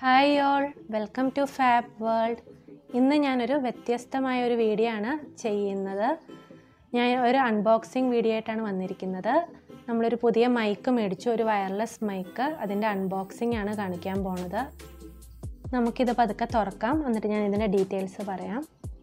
Hi all, welcome to Fab World. ഇന്ന് ഞാനൊരു വ്യത്യസ്തമായ ഒരു വീഡിയോ ആണ് ചെയ്യുന്നത്. ഞാൻ ഒരു അൺബോക്സിംഗ് വീഡിയോ ആയിട്ടാണ് വന്നിരിക്കുന്നത്. നമ്മളൊരു പുതിയ മൈക്ക് മേടിച്ചു, ഒരു വയർലെസ് മൈക്ക്. അതിൻ്റെ അൺബോക്സിംഗ് ആണ് കാണിക്കാൻ പോകുന്നത്. നമുക്കിത് പതുക്കെ തുറക്കാം, എന്നിട്ട് ഞാൻ ഇതിൻ്റെ ഡീറ്റെയിൽസ് പറയാം.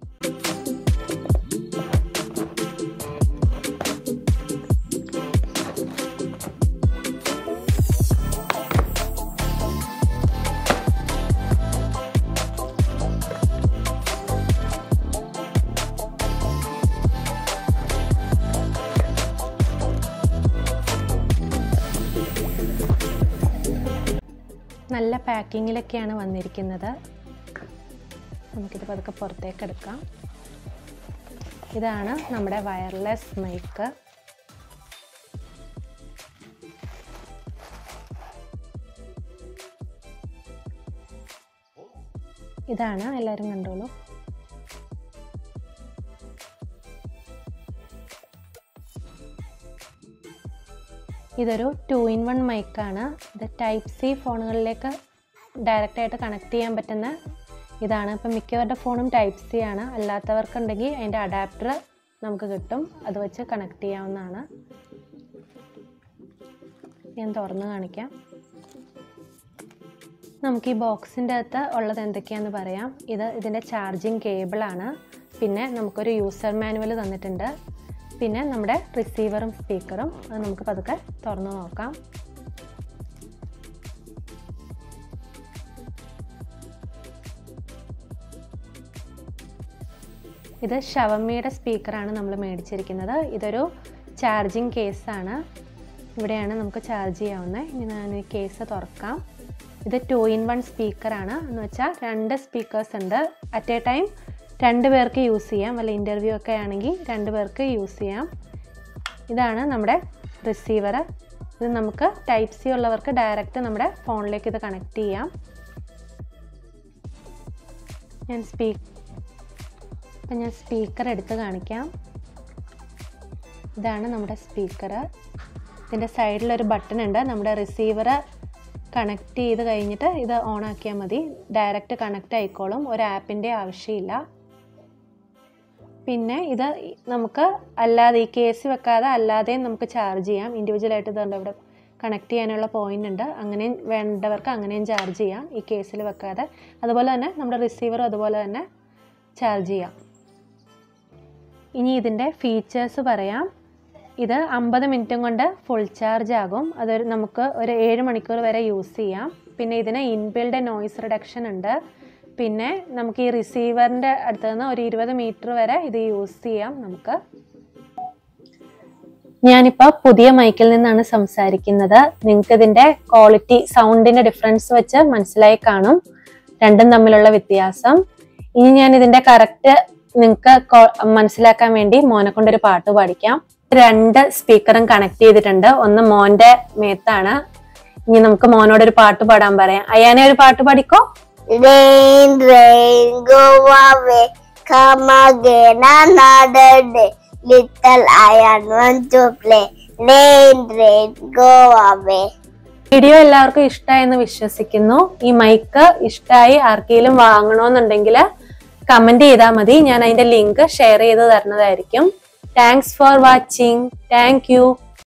നല്ല പാക്കിങ്ങിലൊക്കെയാണ് വന്നിരിക്കുന്നത്. നമുക്കിത് പതുക്കെ പുറത്തേക്ക് എടുക്കാം. ഇതാണ് നമ്മുടെ വയർലെസ് മൈക്ക്. ഇതാണ്, എല്ലാവരും കണ്ടോളൂ. ഇതൊരു 2-in-1 മൈക്കാണ്. ഇത് ടൈപ്പ് സി ഫോണുകളിലേക്ക് ഡയറക്റ്റായിട്ട് കണക്ട് ചെയ്യാൻ പറ്റുന്ന ഇതാണ്. ഇപ്പം മിക്കവരുടെ ഫോണും ടൈപ്പ് സി ആണ്. അല്ലാത്തവർക്കുണ്ടെങ്കിൽ അതിൻ്റെ അഡാപ്റ്റർ നമുക്ക് കിട്ടും, അത് വെച്ച് കണക്ട് ചെയ്യാവുന്നതാണ്. ഞാൻ തുറന്ന് കാണിക്കാം. നമുക്ക് ഈ ബോക്സിൻ്റെ അകത്ത് ഉള്ളത് എന്തൊക്കെയാണെന്ന് പറയാം. ഇതിൻ്റെ ചാർജിങ് കേബിളാണ്. പിന്നെ നമുക്കൊരു യൂസർ മാനുവൽ തന്നിട്ടുണ്ട്. പിന്നെ നമ്മുടെ റിസീവറും സ്പീക്കറും. അത് നമുക്ക് പതുക്കെ തുറന്നു നോക്കാം. ഇത് ഷവമിയുടെ സ്പീക്കറാണ് നമ്മൾ മേടിച്ചിരിക്കുന്നത്. ഇതൊരു ചാർജിങ് കേസാണ്. ഇവിടെയാണ് നമുക്ക് ചാർജ് ചെയ്യാവുന്നത്. ഇനി ഞാൻ ഈ കേസ് തുറക്കാം. ഇത് 2-in-1 സ്പീക്കറാണ്. എന്ന് വെച്ചാൽ 2 സ്പീക്കേഴ്സ് ഉണ്ട്. അറ്റ് എ ടൈം 2 പേർക്ക് യൂസ് ചെയ്യാം. വല്ല ഇൻ്റർവ്യൂ ഒക്കെ ആണെങ്കിൽ 2 പേർക്ക് യൂസ് ചെയ്യാം. ഇതാണ് നമ്മുടെ റിസീവർ. ഇത് നമുക്ക് ടൈപ്പ് സി ഉള്ളവർക്ക് ഡയറക്റ്റ് നമ്മുടെ ഫോണിലേക്ക് ഇത് കണക്ട് ചെയ്യാം. ഞാൻ സ്പീക്കർ എടുത്ത് കാണിക്കാം. ഇതാണ് നമ്മുടെ സ്പീക്കർ. ഇതിൻ്റെ സൈഡിലൊരു ബട്ടൺ ഉണ്ട്. നമ്മുടെ റിസീവർ കണക്ട് ചെയ്ത് കഴിഞ്ഞിട്ട് ഇത് ഓൺ ആക്കിയാൽ മതി. ഡയറക്റ്റ് കണക്റ്റ് ആയിക്കോളും, ഒരു ആപ്പിൻ്റെ ആവശ്യമില്ല. പിന്നെ ഇത് നമുക്ക് അല്ലാതെ ഈ കേസ് വെക്കാതെ അല്ലാതെയും നമുക്ക് ചാർജ് ചെയ്യാം. ഇൻഡിവിജ്വലായിട്ട് ഇതുണ്ട്, ഇവിടെ കണക്ട് ചെയ്യാനുള്ള പോയിൻ്റ് ഉണ്ട്. അങ്ങനെയും വേണ്ടവർക്ക് അങ്ങനെയും ചാർജ് ചെയ്യാം, ഈ കേസിൽ വെക്കാതെ. അതുപോലെ തന്നെ നമ്മുടെ റിസീവറും അതുപോലെ തന്നെ ചാർജ് ചെയ്യാം. ഇനി ഇതിൻ്റെ ഫീച്ചേഴ്സ് പറയാം. ഇത് 50 മിനിറ്റും കൊണ്ട് ഫുൾ ചാർജ് ആകും. നമുക്ക് ഒരു 7 മണിക്കൂർ വരെ യൂസ് ചെയ്യാം. പിന്നെ ഇതിന് ഇൻബിൽഡ് നോയ്സ് റിഡക്ഷൻ ഉണ്ട്. പിന്നെ നമുക്ക് ഈ റിസീവറിൻ്റെ അടുത്ത് നിന്ന് ഒരു 20 മീറ്റർ വരെ ഇത് യൂസ് ചെയ്യാം നമുക്ക്. ഞാനിപ്പോൾ പുതിയ മൈക്കിൽ നിന്നാണ് സംസാരിക്കുന്നത്. നിങ്ങൾക്ക് ഇതിൻ്റെ ക്വാളിറ്റി, സൗണ്ടിൻ്റെ ഡിഫറൻസ് വെച്ച് മനസ്സിലായി കാണും, രണ്ടും തമ്മിലുള്ള വ്യത്യാസം. ഇനി ഞാൻ ഇതിൻ്റെ കറക്റ്റ് നിങ്ങൾക്ക് മനസ്സിലാക്കാൻ വേണ്ടി മോനെ കൊണ്ടൊരു പാട്ട് പാടിക്കാം. 2 സ്പീക്കറും കണക്ട് ചെയ്തിട്ടുണ്ട്. ഒന്ന് മോൻ്റെ മേത്താണ്. ഇനി നമുക്ക് മോനോടൊരു പാട്ട് പാടാൻ പറയാം. അയാനെ ഒരു പാട്ട് പാടിക്കോ. Rain, rain, go away, come again another day. Little Ayan want to play. Rain, rain, go away. Video എല്ലാവർക്കും ഇഷ്ടമായെന്ന് വിശ്വസിക്കുന്നു. ഈ മൈക്ക് ഇഷ്ടമായി ആർക്കെങ്കിലും വാങ്ങണമെന്നുണ്ടെങ്കിൽ കമന്റ് ചെയ്താൽ മതി. ഞാൻ അതിന്റെ ലിങ്ക് ഷെയർ ചെയ്ത് തരുന്നതായിരിക്കും. Thanks for watching. Thank U.